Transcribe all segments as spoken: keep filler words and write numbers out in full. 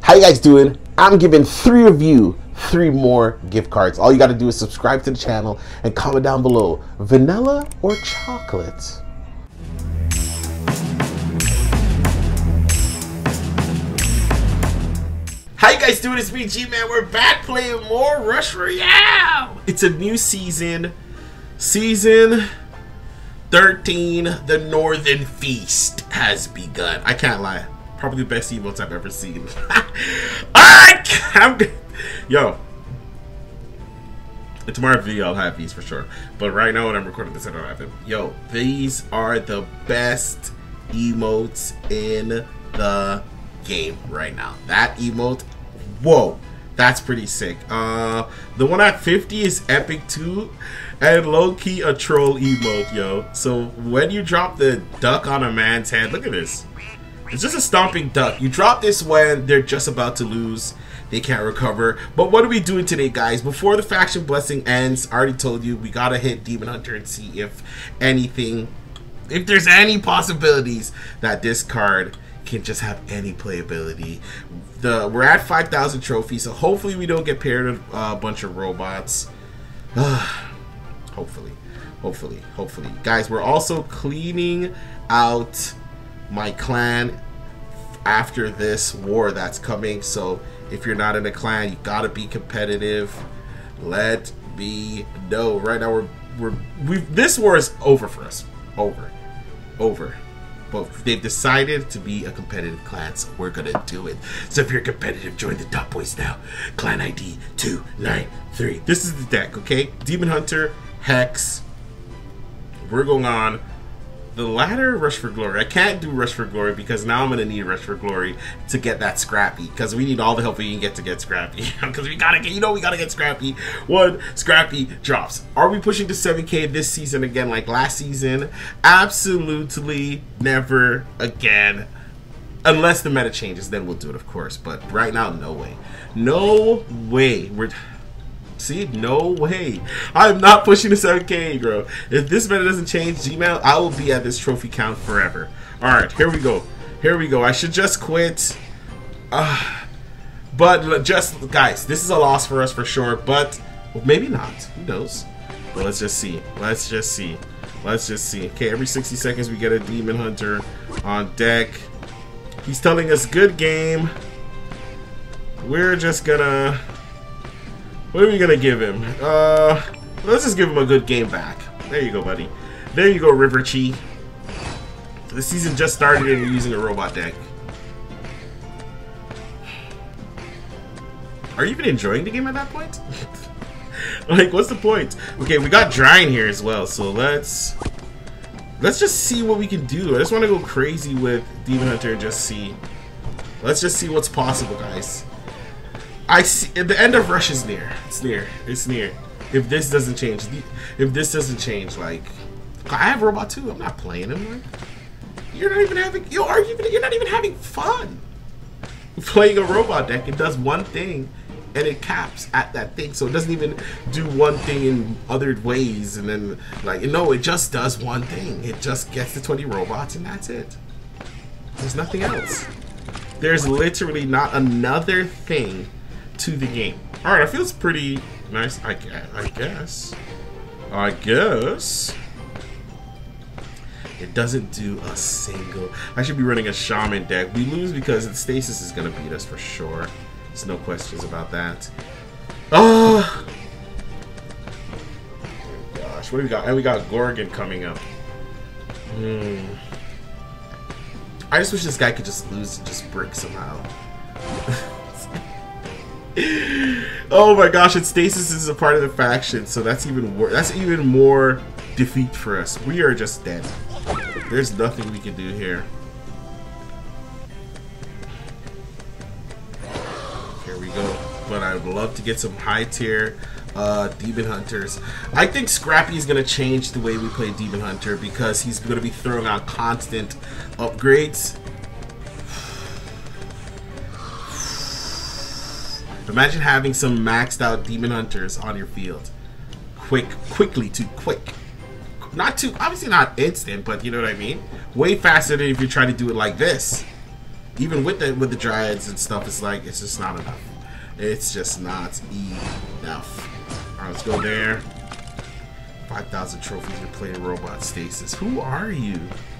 How you guys doing? I'm giving three of you three more gift cards. All you got to do is subscribe to the channel and comment down below, vanilla or chocolate. How you guys doing? It's me, G-Man. We're back playing more Rush Royale. It's a new season, season thirteen. The Northern Feast has begun. I can't lie. Probably the best emotes I've ever seen. Alright! I'm good. Yo. In tomorrow's video, I'll have these for sure. But right now, when I'm recording this, I don't have them. Yo, these are the best emotes in the game right now. That emote, whoa, that's pretty sick. Uh, the one at fifty is epic too. And low-key a troll emote, yo. So when you drop the duck on a man's head, look at this. It's just a stomping duck. You drop this when they're just about to lose. They can't recover. But what are we doing today, guys? Before the faction blessing ends, I already told you, we gotta hit Demon Hunter and see if anything, if there's any possibilities that this card can just have any playability. The we're at five thousand trophies, so hopefully we don't get paired with a bunch of robots. hopefully, hopefully, hopefully, guys. We're also cleaning out my clan after this war that's coming, so if you're not in a clan, you gotta be competitive. Let me know. Right now we're we're we this war is over for us. Over. Over. But they've decided to be a competitive clan, so we're gonna do it. So if you're competitive, join the Top Boys now. Clan I D two nine three. This is the deck, okay? Demon Hunter, Hex. We're going on the ladder, Rush for Glory. I can't do Rush for Glory because now I'm gonna need Rush for Glory to get that Scrappy, because we need all the help we can get to get Scrappy. Because we gotta get, you know, we gotta get Scrappy. One Scrappy drops. Are we pushing to seven K this season again like last season? Absolutely never again. Unless the meta changes, then we'll do it, of course. But right now, no way. No way. We're See, no way. I'm not pushing the seven K, bro. If this meta doesn't change, Gmail, I will be at this trophy count forever. Alright, here we go. Here we go. I should just quit. Uh, but just, guys, this is a loss for us for sure. But well, maybe not. Who knows? Well, let's just see. Let's just see. Let's just see. Okay, every sixty seconds we get a Demon Hunter on deck. He's telling us good game. We're just gonna... What are we gonna give him? Uh, let's just give him a good game back. There you go, buddy. There you go, River Chi. The season just started and we're using a robot deck. Are you even enjoying the game at that point? Like, what's the point? Okay, we got Drying here as well, so let's let's just see what we can do. I just want to go crazy with Demon Hunter and just see. Let's just see what's possible, guys. I see the end of Rush is near. It's near. It's near. If this doesn't change, if this doesn't change, like I have Robot too. I'm not playing him. Like, you're not even having. You are even. You're not even having fun playing a robot deck. It does one thing, and it caps at that thing. So it doesn't even do one thing in other ways, and then like no, it just does one thing. It just gets the twenty robots, and that's it. There's nothing else. There's literally not another thing to the game. Alright, it feels pretty nice, I guess. I guess. I guess. It doesn't do a single... I should be running a Shaman deck. We lose because the Stasis is going to beat us for sure. There's no questions about that. Oh! Oh gosh, what do we got? And we got Gorgon coming up. Hmm. I just wish this guy could just lose and just brick somehow. Oh my gosh, and Stasis is a part of the faction, so that's even worse. That's even more defeat for us. We are just dead. There's nothing we can do here. Here we go. But I would love to get some high tier uh, Demon Hunters. I think Scrappy is going to change the way we play Demon Hunter because he's going to be throwing out constant upgrades. Imagine having some maxed out Demon Hunters on your field. Quick, quickly, too quick. Not too, obviously not instant, but you know what I mean? Way faster than if you try to do it like this. even with the with the Dryads and stuff, it's like it's just not enough. It's just not enough. All right, let's go there. five thousand trophies to play robot stasis. Who are you?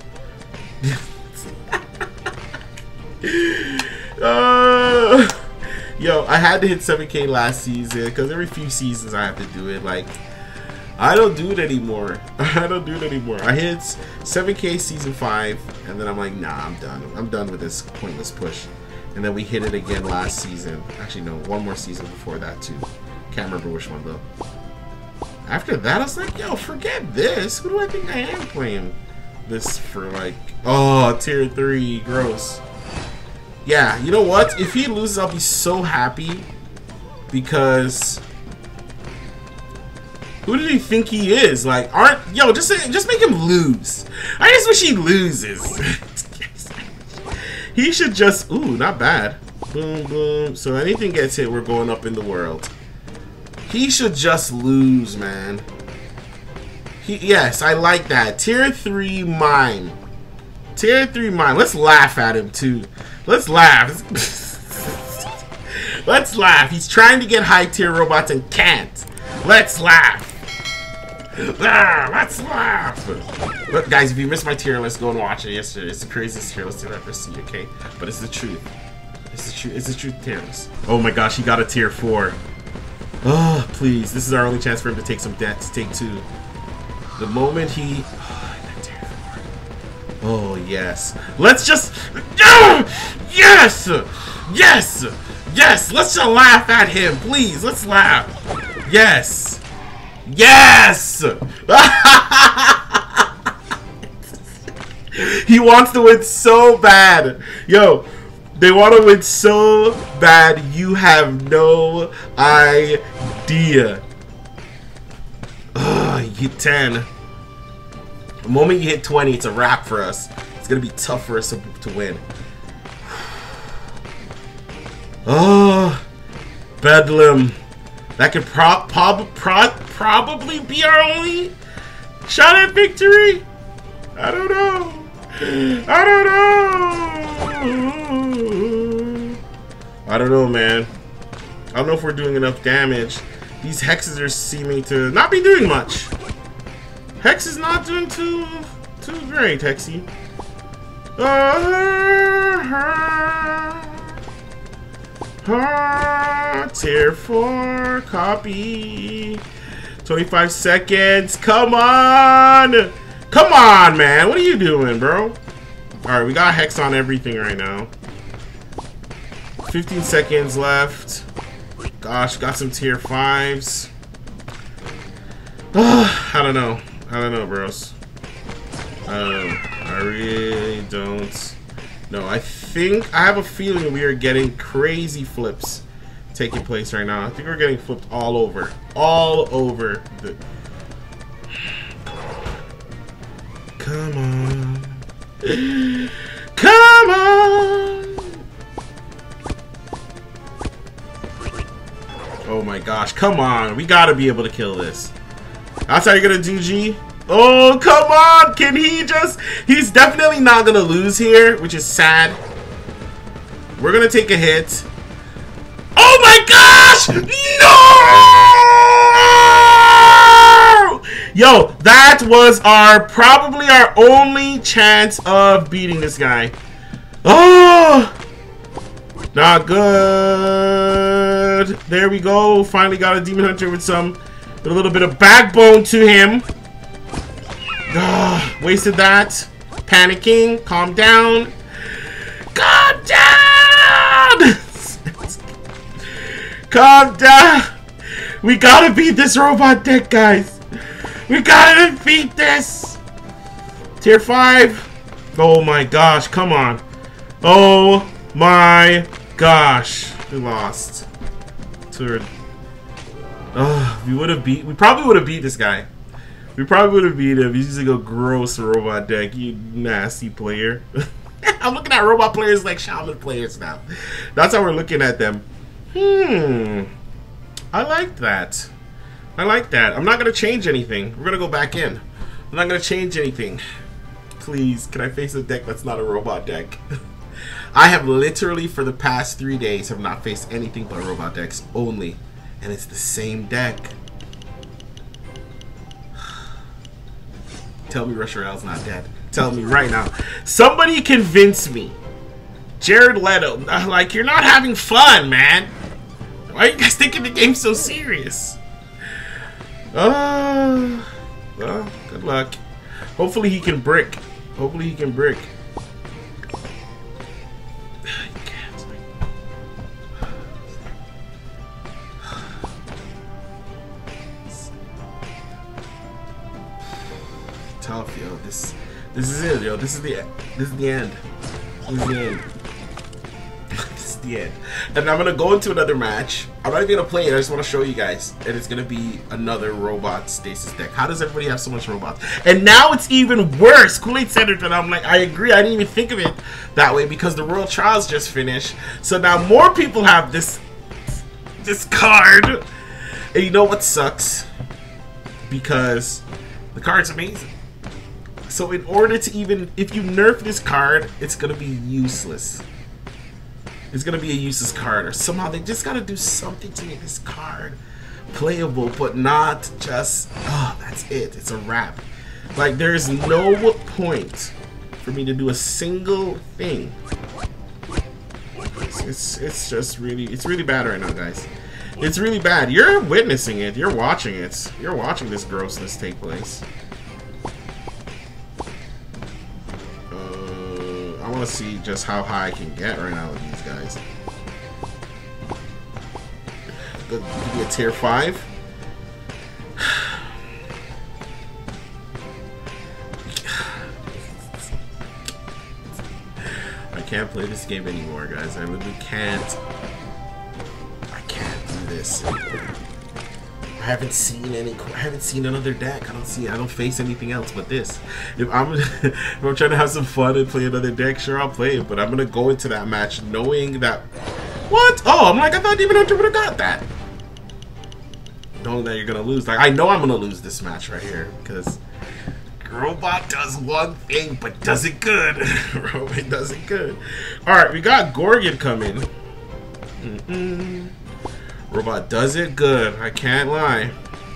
uh, yo, I had to hit seven K last season because every few seasons I have to do it. Like, I don't do it anymore. I don't do it anymore. I hit seven K season five, and then I'm like, nah, I'm done. I'm done with this pointless push. And then we hit it again last season. Actually, no, one more season before that too. Can't remember which one though. After that, I was like, yo, forget this. Who do I think I am playing this for? Like, oh, tier three, gross. Yeah, you know what? If he loses, I'll be so happy because who did he think he is? Like, aren't yo? Just just make him lose. I just wish he loses. He should just ooh, not bad. Boom, boom. So anything gets hit, we're going up in the world. He should just lose, man. He, yes, I like that. Tier three mime. Tier three mime. Let's laugh at him too. Let's laugh. Let's laugh. He's trying to get high tier robots and can't. Let's laugh. Ah, let's laugh. Look, guys, if you missed my tier list, go and watch it yesterday. It's the craziest tier list you'll ever see, okay? But it's the truth. It's the truth. It's the truth tier list. Oh my gosh, he got a tier four. Oh, please. This is our only chance for him to take some debt, to take two. The moment he... Oh, that tier four. Oh, yes. Let's just... Yes! Yes! Yes! Let's just laugh at him, please. Let's laugh. Yes! Yes! He wants to win so bad. Yo, they want to win so bad, you have no idea. Ugh, you hit ten. The moment you hit twenty, it's a wrap for us. It's going to be tough for us to, to win. Oh, Bedlam. That could pro pro pro probably be our only shot at victory. I don't know. I don't know. I don't know, man. I don't know if we're doing enough damage. These hexes are seeming to not be doing much. Hex is not doing too too great, Hexy. Uh, Ah, tier four copy. twenty-five seconds. Come on. Come on, man. What are you doing, bro? Alright, we got Hex on everything right now. fifteen seconds left. Gosh, got some tier fives. I don't know. I don't know, bros. I don't know. I really don't. No, I think, I have a feeling we are getting crazy flips taking place right now. I think we're getting flipped all over. All over. The... Come on. Come on! Oh my gosh, come on. We gotta be able to kill this. That's how you're gonna do, G? Oh, come on! Can he just... He's definitely not gonna lose here, which is sad. We're gonna take a hit. Oh my gosh! No! Yo, that was our... Probably our only chance of beating this guy. Oh! Not good. There we go. Finally got a Demon Hunter with some... With a little bit of backbone to him. Ugh, wasted that. Panicking. Calm down. Calm down! Calm down. We gotta beat this robot deck, guys. We gotta defeat this. Tier five. Oh my gosh. Come on. Oh my gosh. We lost. To Ugh, we would have beat. We probably would have beat this guy. We probably would have beat him. He's using a gross robot deck. You nasty player. I'm looking at robot players like shaman players now. That's how we're looking at them. Hmm. I like that. I like that. I'm not gonna change anything. We're gonna go back in. I'm not gonna change anything. Please, can I face a deck that's not a robot deck? I have literally for the past three days have not faced anything but robot decks only, and it's the same deck. Tell me Rusher L's not dead. Tell me right now. Somebody convince me. Jared Leto, like, you're not having fun, man. Why are you guys taking the game so serious? Uh, well, good luck. Hopefully he can brick. Hopefully he can brick. You can't. Tough, yo. This, this is it, yo. This is the, this is the end. This is the end. This is the end. And I'm gonna go into another match. I'm not even gonna play it. I just want to show you guys. And it's gonna be another robot stasis deck. How does everybody have so much robots? And now it's even worse. Kool-Aid said it, and I'm like, I agree. I didn't even think of it that way because the World Trials just finished. So now more people have this, this card. And you know what sucks? Because the card's amazing. So in order to even, if you nerf this card, it's going to be useless. It's going to be a useless card. Or somehow they just got to do something to make this card playable, but not just, oh, that's it. It's a wrap. Like, there's no point for me to do a single thing. It's, it's, it's just really, it's really bad right now, guys. It's really bad. You're witnessing it. You're watching it. You're watching this grossness take place. I want to see just how high I can get right now with these guys. Give me a tier five. I can't play this game anymore, guys. I literally can't. I can't do this anymore. I haven't seen any. I haven't seen another deck. I don't see. I don't face anything else but this. If I'm, if I'm trying to have some fun and play another deck, sure I'll play it. But I'm gonna go into that match knowing that. What? Oh, I'm like I thought Demon Hunter would have got that. Knowing that you're gonna lose. Like I know I'm gonna lose this match right here because Robot does one thing but does it good. Robot does it good. All right, we got Gorgon coming. Mm-mm. Robot does it good. I can't lie.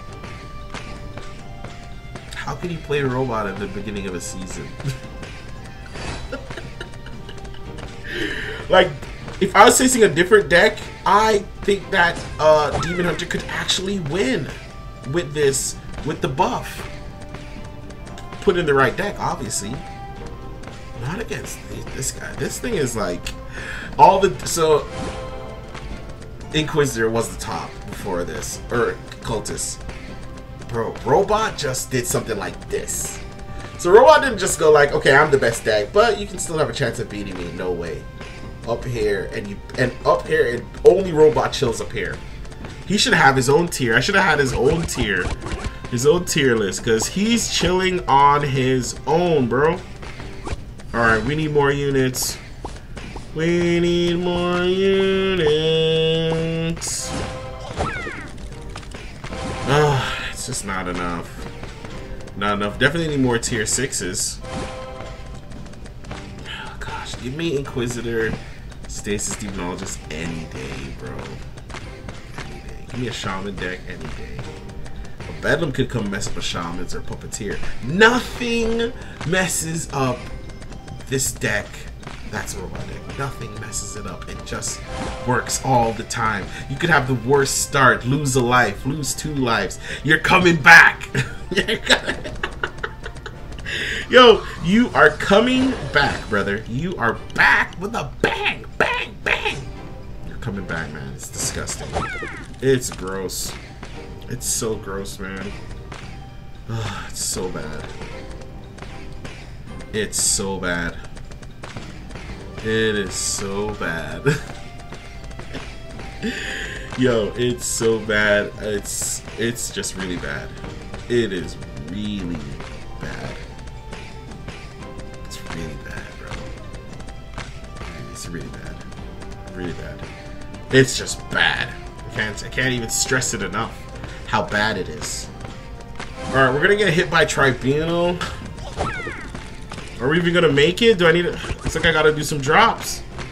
How can you play Robot at the beginning of a season? Like, if I was facing a different deck, I think that uh, Demon Hunter could actually win with this, with the buff. Put in the right deck, obviously. Not against this guy. This thing is like all the so. Inquisitor was the top before this, or Cultist. Bro, Robot just did something like this. So Robot didn't just go like, okay, I'm the best deck, but you can still have a chance of beating me. No way. Up here, and you and up here, and only Robot chills up here. He should have his own tier. I should have had his own tier, his own tier list, because he's chilling on his own, bro. All right, we need more units. We need more units. Ah, it's just not enough. Not enough. Definitely need more tier sixes. Oh, gosh, give me Inquisitor, Stasis Demonologist any day, bro. Any day. Give me a Shaman deck any day. A Bedlam could come mess up a Shamans or Puppeteer. Nothing messes up this deck. That's a Robot deck. Nothing messes it up. It just works all the time. You could have the worst start, lose a life, lose two lives. You're coming back. You're gonna... Yo, you are coming back, brother. You are back with a bang, bang, bang. You're coming back, man. It's disgusting. It's gross. It's so gross, man. Ugh, it's so bad. It's so bad. It is so bad. Yo, it's so bad. It's it's just really bad. It is really bad. It's really bad, bro. It's really bad. Really bad. It's just bad. I can't I can't even stress it enough how bad it is. Alright, we're gonna get hit by Tribunal. Are we even gonna make it? Do I need to... Looks like I gotta do some drops.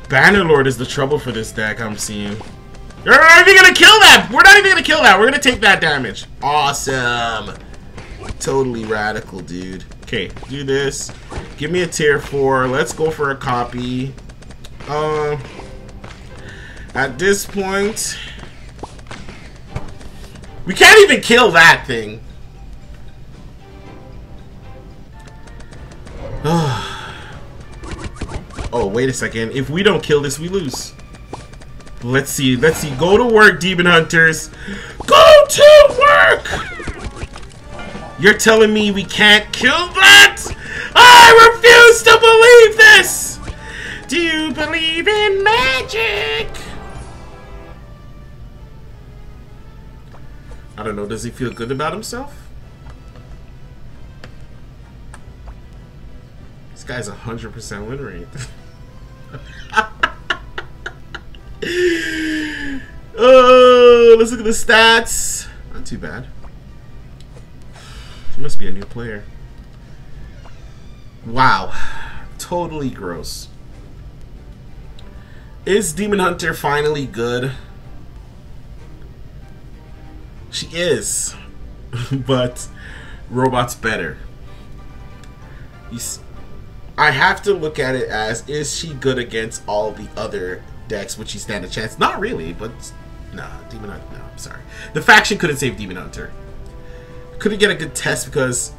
Bannerlord is the trouble for this deck, I'm seeing. We're not even gonna kill that! We're not even gonna kill that! We're gonna take that damage. Awesome! Totally radical, dude. Okay, do this. Give me a tier four. Let's go for a copy. Um, at this point, we can't even kill that thing. Oh, wait a second. If we don't kill this, we lose. Let's see. Let's see. Go to work, Demon Hunters. Go to work! You're telling me we can't kill that? I refuse to believe this! Do you believe in magic? I don't know. Does he feel good about himself? This guy's a hundred percent win rate. Oh, let's look at the stats. Not too bad. He must be a new player. Wow. Totally gross. Is Demon Hunter finally good? She is. But Robot's better. He's, I have to look at it as, is she good against all the other decks? Would she stand a chance? Not really, but nah, Demon Hunter, no, I'm sorry. The faction couldn't save Demon Hunter. Couldn't get a good test because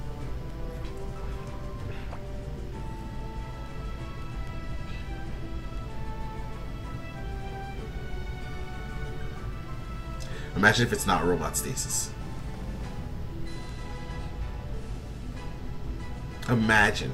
imagine if it's not Robot Stasis. Imagine.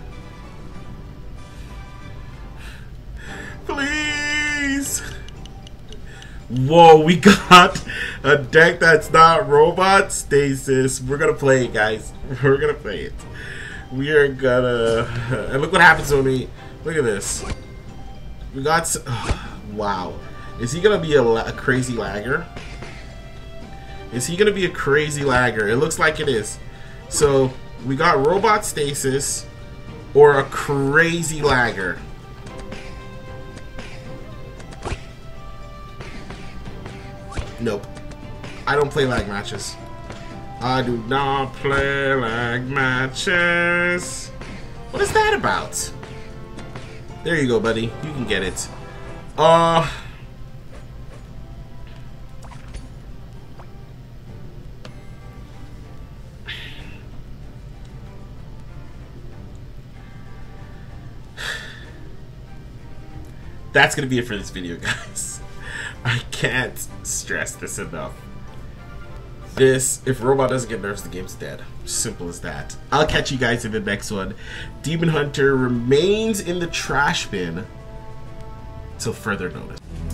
Please. Whoa, we got a deck that's not Robot Stasis. We're gonna play it, guys. We're gonna play it. We are gonna. And look what happens when we. Look at this. We got. Oh, wow. Is he gonna be a, a crazy lagger? Is he gonna be a crazy lagger? It looks like it is. So we got Robot Stasis or a crazy lagger. Nope. I don't play lag matches. I do not play lag matches. What is that about? There you go, buddy. You can get it. Uh... That's gonna be it for this video, guys. I can't stress this enough. This, if Robot doesn't get nerfed, the game's dead. Simple as that. I'll catch you guys in the next one. Demon Hunter remains in the trash bin till further notice.